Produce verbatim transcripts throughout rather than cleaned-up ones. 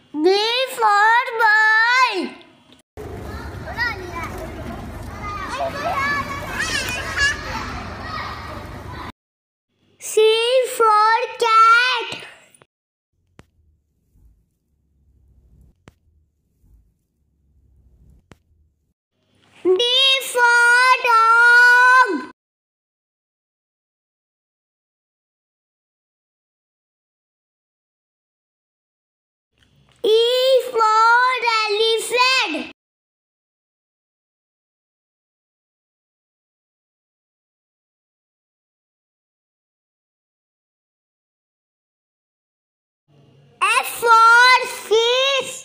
B for ball. C for cat. D for dog. E for elephant. F for fish.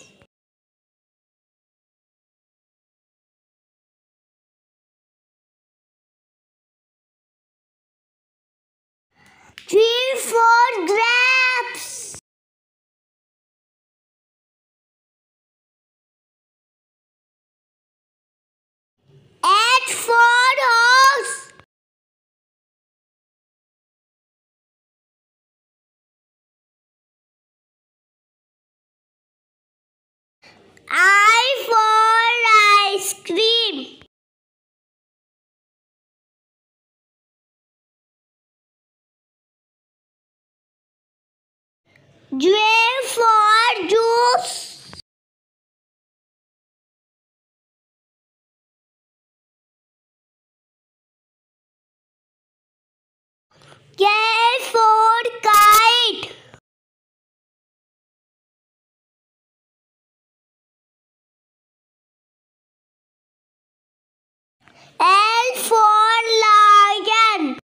G for grapes. H for horse. I for ice cream. J for juice. K for kite. L for lion.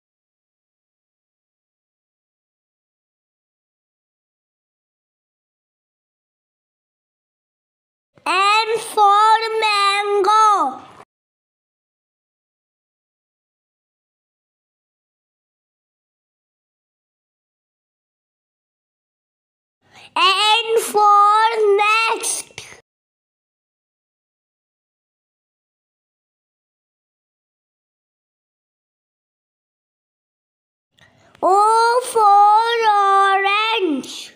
M for mango. N for next. O for orange.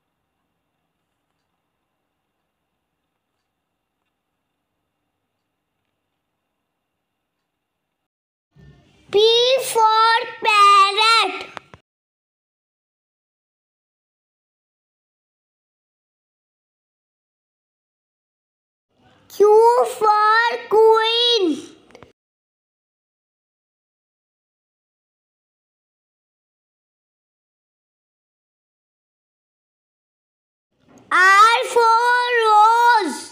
P for parrot. Q for queen. R for rose.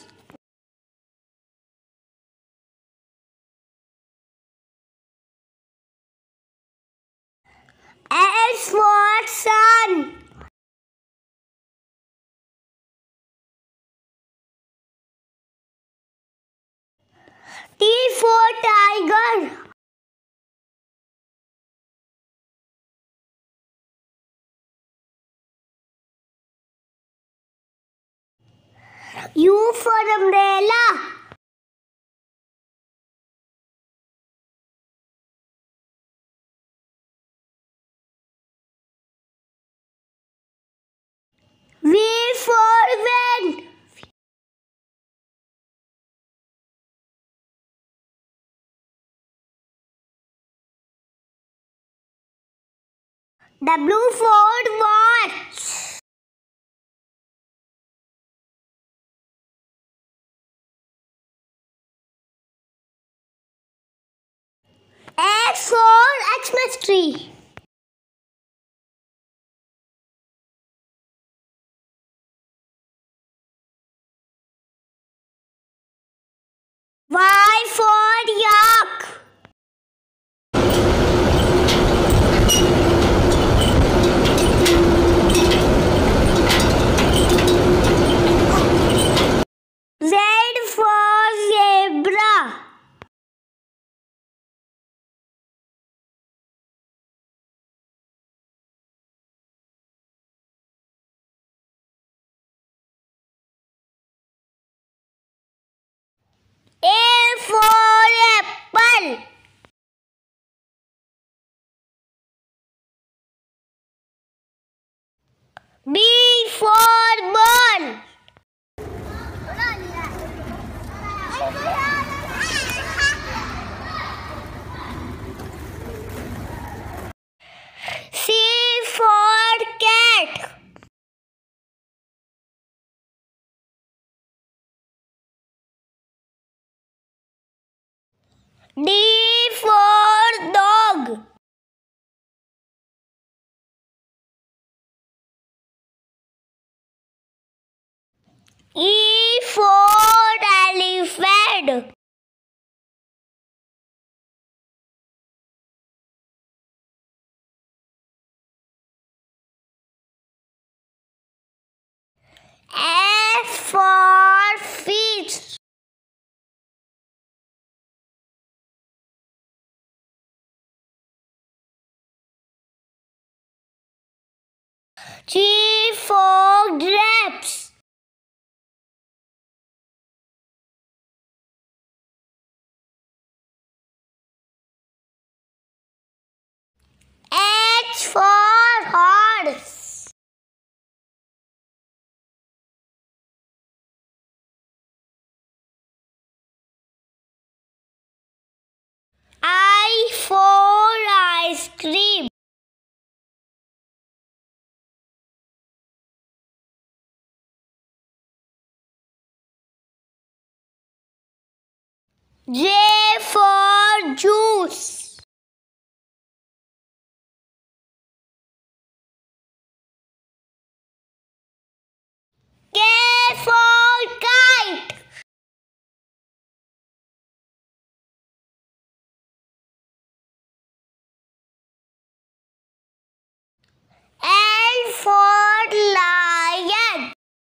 S for sun. T for tiger. U for umbrella. V for van. W for watch. X for Xmas tree. Y for yak. Z for zebra. A for apple. B for ball. D for dog. E for elephant. F for fish. G for grapes. H for horse. I for ice cream. J for juice. K for kite. L for lion.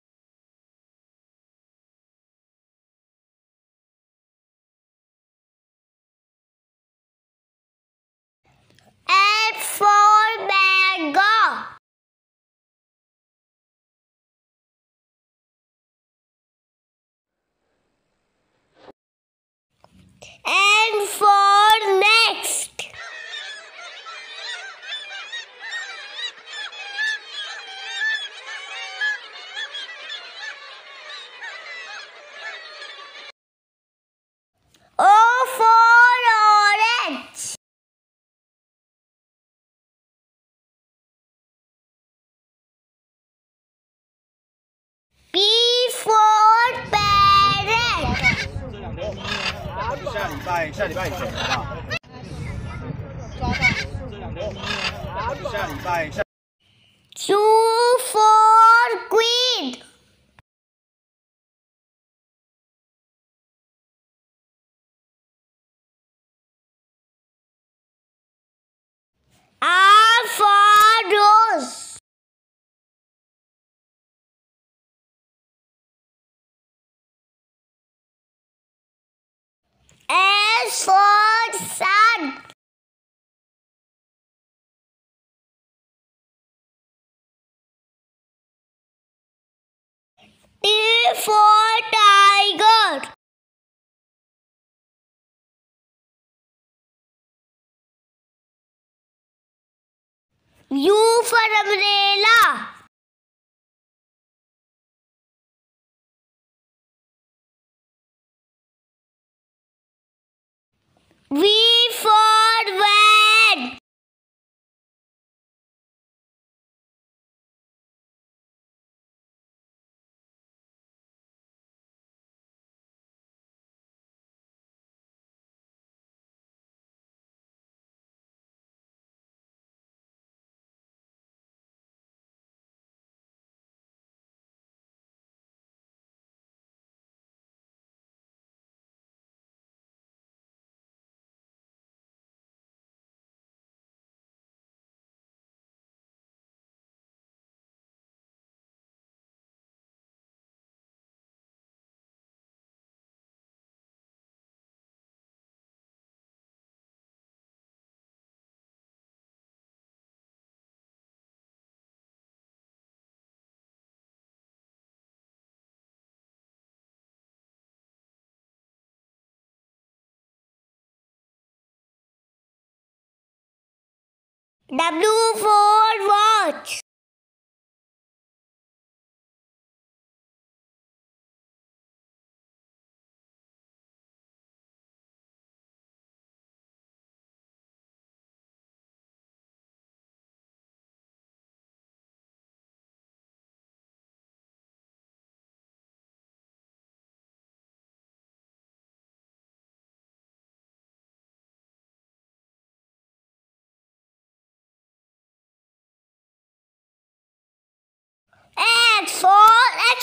M for mango. N for next. O for orange. P for parrot. 下礼拜下礼拜以前好不好？下礼拜下。 Q for queen. R for rose. S for sun. T for tiger. U for umbrella. V for van. W for watch.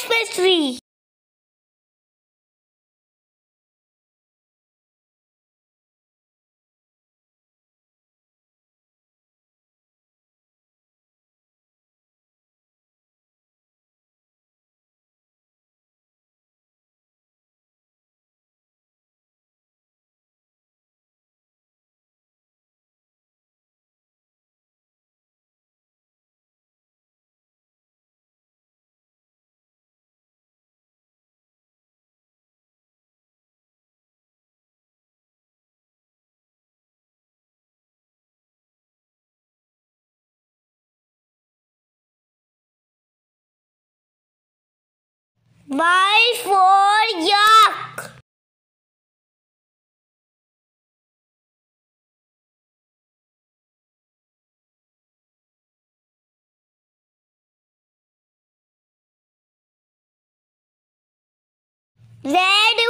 Raspberry. Y for yak. Z